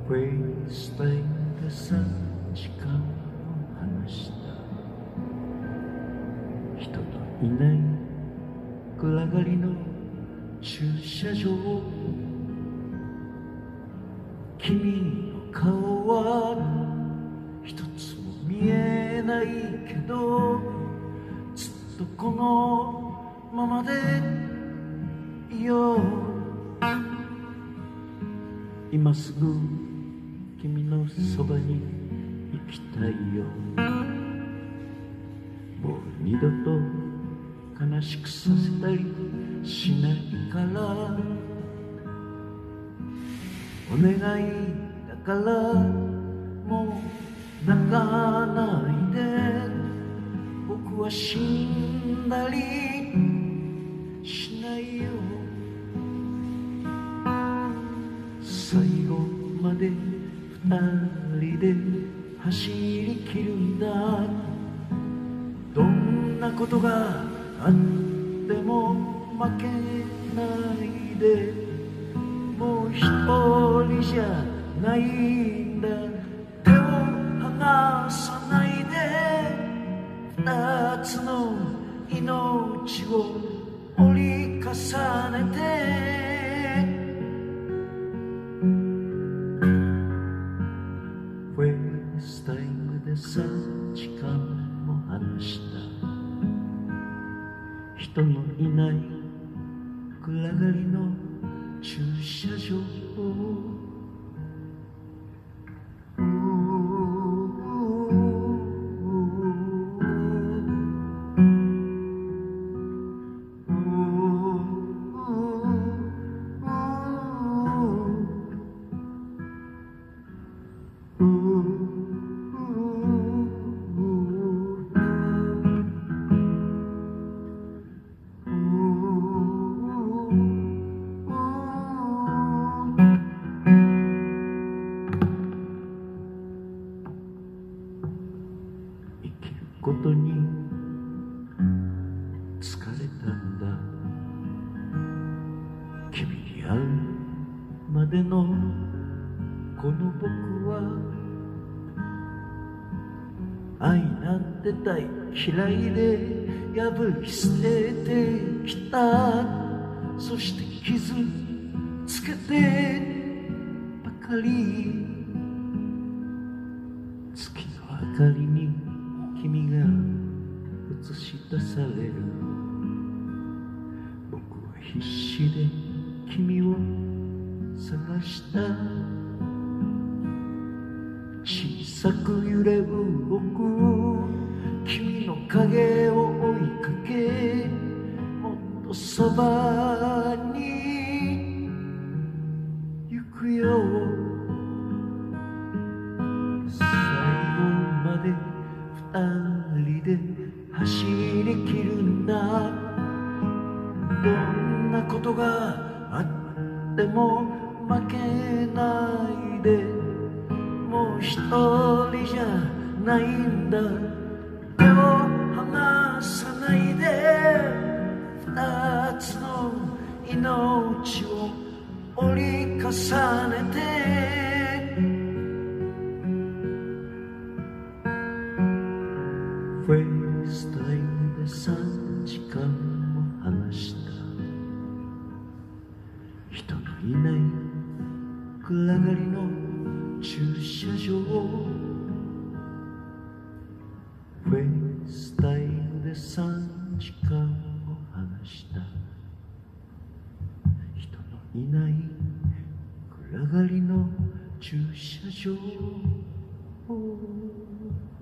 フェイスタイムで3時間も話した。人のいない暗がりの駐車場、君の顔は一つも見えないけど、ずっとこのままでいよう。今すぐ君のそばに行きたいよ。もう二度と悲しくさせたりしないから、お願いだからもう泣かないで。僕は死んだりしないよ。最後まで二人で走り切るんだ。どんなことがあっても負けないで。もう一人じゃないんだ。手を離さないで。二つの命を折り重ねて。フェイスタイムで3時間も話した。人のいない暗がりの駐車場。ことに疲れたんだ。君に会うまでのこの僕は、愛なんて大嫌いで破り捨ててきた。そして傷つけてばかり。月の明かりに君が映し出される。僕は必死で君を探した。小さく揺れる僕、君の影を追いかけ、もっとそばに行くよ。最後まで二人で走り切るんだ。どんなことがあっても負けないで。もう一人じゃないんだ。手を離さないで。二つの命を折り重ねて。フェイスタイムで3時間も話した。人のいない暗がりの駐車場。フェイスタイムで3時間も話した。人のいない暗がりの駐車場。